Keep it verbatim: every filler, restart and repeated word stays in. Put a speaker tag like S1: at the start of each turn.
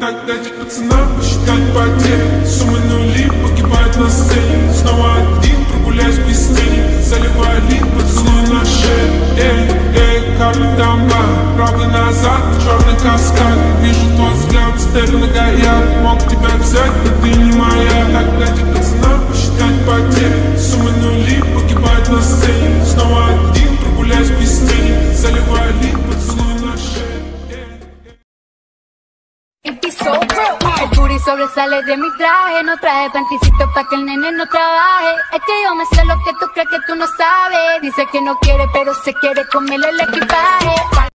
S1: Так дайте пацанам посчитать потери. Суммы нули погибают на сцене. Снова один, прогуляюсь без тени. Заливаю лик, поцелуй на шею. Эй, эй, Capcut дамба, правый назад, черный каскад. Вижу твой взгляд, стелю на гаяк. Мог тебя взять, но ты не моя. Так дайте пацанам посчитать потери. Суммы нули погибают на сцене. Снова один, прогуляюсь без teni. Заливаю лик, поцелуй на шею.
S2: El booty sobresale de mi traje. No traje panticito pa' que el nene no trabaje. Es que yo me sé lo que tú crees que tú no sabes. Dice que no quiere pero se quiere comerle el equipaje.